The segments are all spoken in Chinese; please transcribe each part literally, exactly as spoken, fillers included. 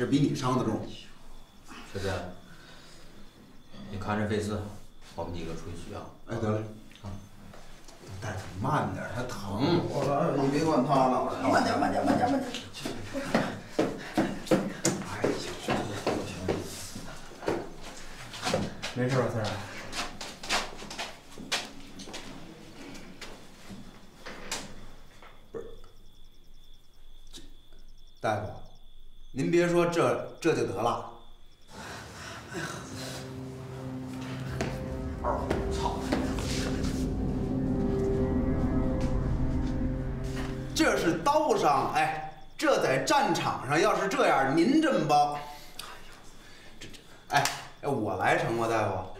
这比你伤的重。 小姐，你看着费事，我们几个出去需要。 哎，得嘞。啊，大夫慢点，他疼。 我说你别管他了，慢点，慢点，慢点，慢点。 哎呀，行行行，没事吧，三儿？不是，这大夫，您别说这这就得了。哎呀，二虎，操！这是刀伤，哎，这在战场上要是这样，您这么包，哎呦，这这，哎哎，我来成吗，大夫？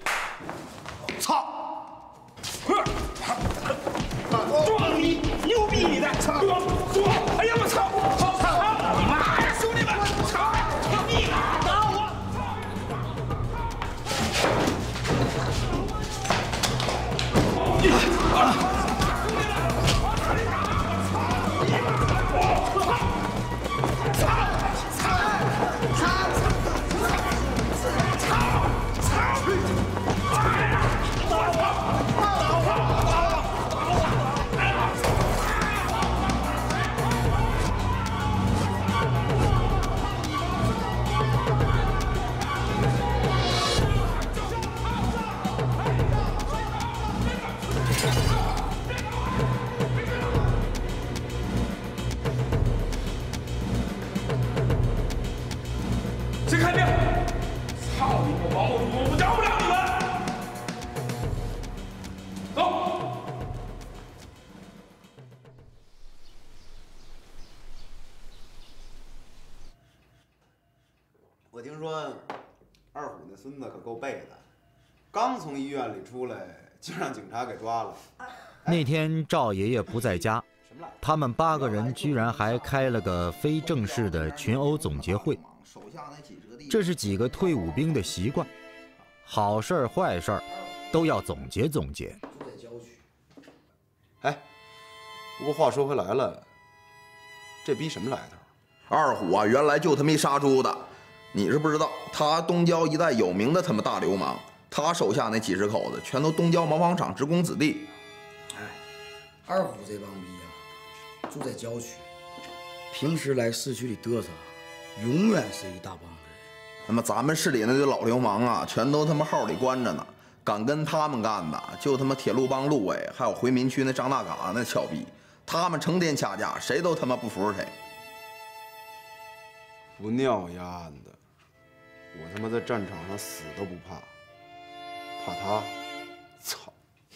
操！ 装逼，牛逼你的！操！说，哎呀我操！操操！你妈呀，兄弟们！操！你打我！啊！谁开兵？操你个王八犊！我饶不了你们！走。 我听说二虎那孙子可够背的，刚从医院里出来就让警察给抓了。 那天赵爷爷不在家，他们八个人居然还开了个非正式的群殴总结会。这是几个退伍兵的习惯，好事儿坏事儿都要总结总结。 哎，不过话说回来了，这逼什么来头？ 二虎啊，原来就他妈一杀猪的，你是不知道，他东郊一带有名的他妈大流氓，他手下那几十口子全都东郊毛纺厂职工子弟。 哎，二虎这帮逼呀，住在郊区，平时来市区里嘚瑟，永远是一大帮子人。 那么咱们市里那些老流氓啊，全都他妈号里关着呢，敢跟他们干的，就他妈铁路帮陆委，还有回民区那张大嘎那小逼，他们成天掐架，谁都他妈不服谁。 不尿丫的，我他妈在战场上死都不怕，怕他，操！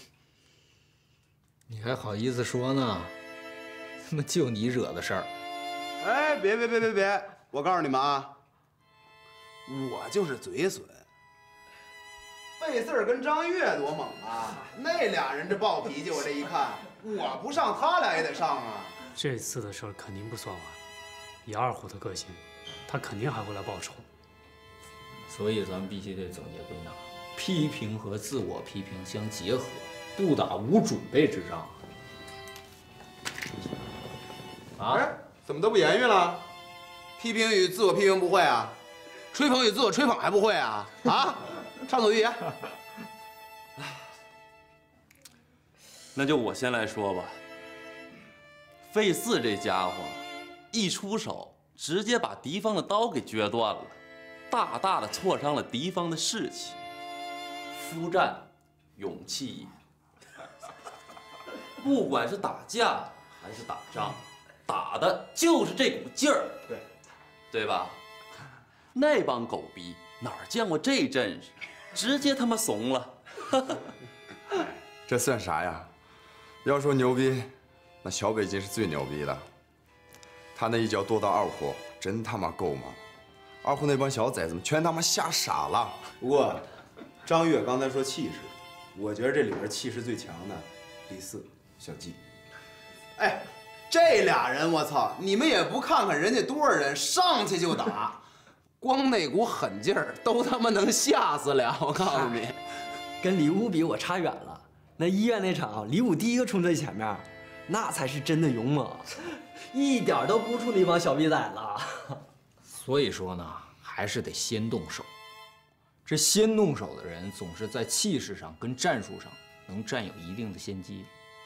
你还好意思说呢？他妈就你惹的事儿！ 哎，别别别别别！我告诉你们啊，我就是嘴损。费四儿跟张悦多猛啊！那俩人这暴脾气，我这一看，我不上，他俩也得上啊。 这次的事儿肯定不算完，以二虎的个性，他肯定还会来报仇。 所以咱们必须得总结归纳，批评和自我批评相结合，不打无准备之仗。啊？ 哎，怎么都不言语了？批评与自我批评不会啊？吹捧与自我吹捧还不会啊？啊？畅所欲言。 那就我先来说吧。费四这家伙，一出手直接把敌方的刀给撅断了，大大的挫伤了敌方的士气。夫战，勇气也。不管是打架还是打仗，打的就是这股劲儿， 对， 对吧？那帮狗逼哪儿见过这阵势，直接他妈怂了。 这算啥呀？要说牛逼，那小北京是最牛逼的。他那一脚剁到二虎，真他妈够吗？二虎那帮小崽子们全他妈吓傻了。 不过，张悦刚才说气势，我觉得这里边气势最强的，李四、小季。哎，这俩人我操，你们也不看看人家多少人上去就打，光那股狠劲儿都他妈能吓死俩！我告诉你， 跟李武比我差远了。那医院那场，李武第一个冲最前面，那才是真的勇猛，一点都不怵那帮小逼崽子。 所以说呢，还是得先动手。这先动手的人，总是在气势上跟战术上能占有一定的先机。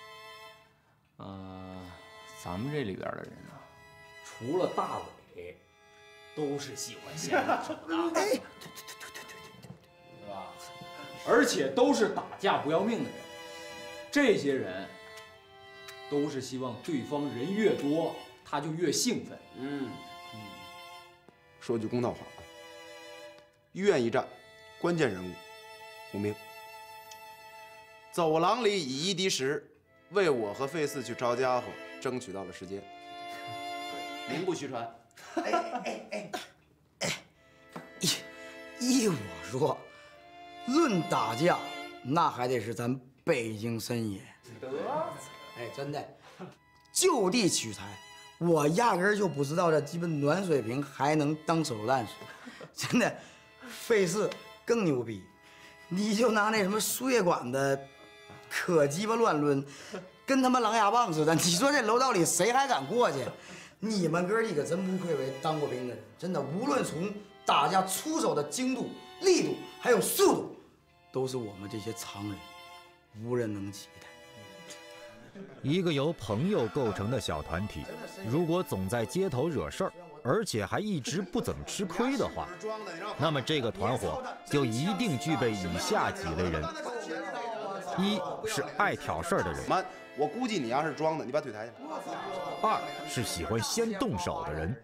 呃，咱们这里边的人呢，除了大伟，都是喜欢先动手的。哎，对对对对对对对，是吧？而且都是打架不要命的人。这些人都是希望对方人越多，他就越兴奋。 嗯嗯。说句公道话啊，医院一战，关键人物洪明，走廊里以一敌十，为我和费四去招家伙争取到了时间。名不虚传。 哎哎哎哎，依依我说，论打架，那还得是咱北京神爷。得，哎，真的，就地取材。我压根儿就不知道这基本暖水瓶还能当手榴弹使，真的，费事更牛逼。你就拿那什么输液管子，可鸡巴乱抡，跟他妈狼牙棒似的。你说这楼道里谁还敢过去？你们哥几个真不愧为当过兵的人，真的，无论从打架出手的精度、力度，还有速度，都是我们这些常人无人能及的。 一个由朋友构成的小团体，如果总在街头惹事儿，而且还一直不怎么吃亏的话，那么这个团伙就一定具备以下几类人：一是爱挑事儿的人， 妈，我估计你要是装的，你把腿抬起来； 二是喜欢先动手的人；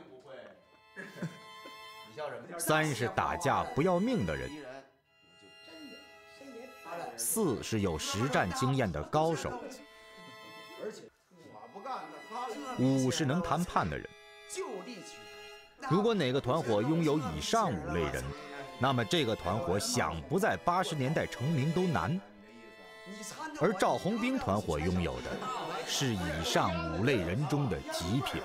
三是打架不要命的人；四是有实战经验的高手；五是能谈判的人。如果哪个团伙拥有以上五类人，那么这个团伙想不在八十年代成名都难。而赵红兵团伙拥有的是以上五类人中的极品。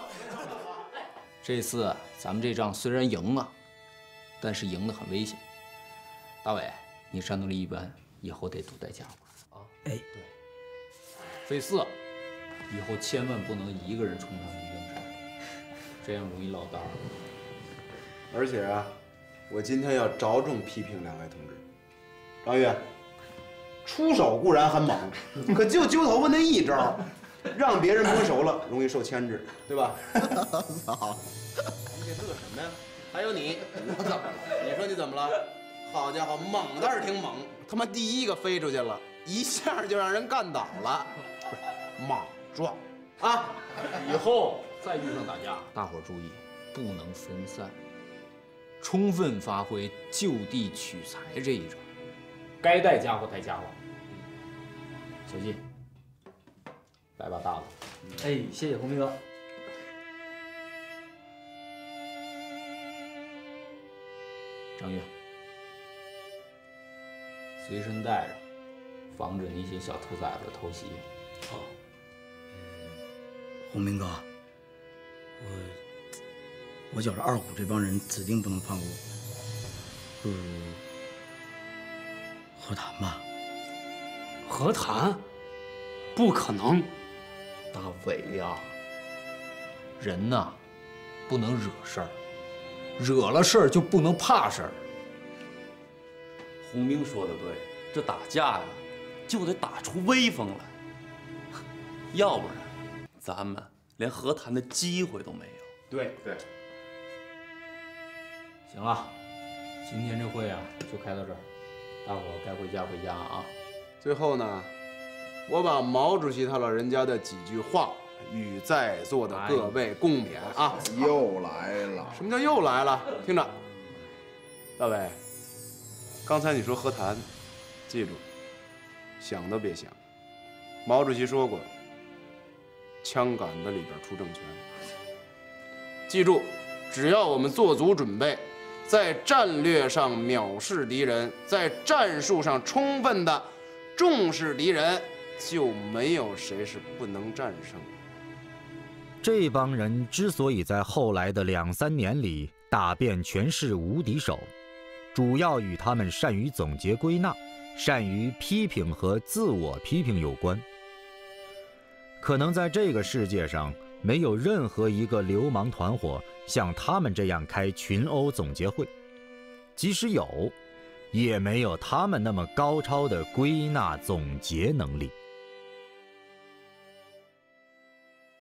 这次咱们这仗虽然赢了，但是赢得很危险。大伟，你战斗力一般，以后得多带家伙啊。 哎， 对。费四，以后千万不能一个人冲上去应战，这样容易落单。 而且啊，我今天要着重批评两位同志。张玉，出手固然很猛，可就揪头发那一招，让别人摸熟了，容易受牵制，对吧？ 操！ 你这乐什么呀？还有你，我怎么了？你说你怎么了？好家伙，猛倒是挺猛，他妈第一个飞出去了，一下就让人干倒了，莽撞啊！ 以后再遇上打架，大伙儿注意，不能分散，充分发挥就地取材这一招，该带家伙带家伙。小季，来把大子。 哎，谢谢红兵哥。 张月，随身带着，防止那些小兔崽子偷袭。 好。红兵哥，我我觉着二虎这帮人指定不能放过我。嗯，和谈吧。 和谈？不可能。 大伟呀，人呐，不能惹事儿，惹了事儿就不能怕事儿。 洪兵说的对，这打架呀，就得打出威风来，要不然咱们连和谈的机会都没有。 对对。 行了，今天这会啊就开到这儿，大伙儿该回家回家啊。 最后呢，我把毛主席他老人家的几句话与在座的各位共勉啊。 又来了。 什么叫又来了？听着，大伟，刚才你说和谈，记住，想都别想。毛主席说过，枪杆子里边出政权。记住，只要我们做足准备，在战略上藐视敌人，在战术上充分的重视敌人，就没有谁是不能战胜的。 这帮人之所以在后来的两三年里打遍全市无敌手，主要与他们善于总结归纳、善于批评和自我批评有关。可能在这个世界上， 没有任何一个流氓团伙像他们这样开群殴总结会，即使有，也没有他们那么高超的归纳总结能力。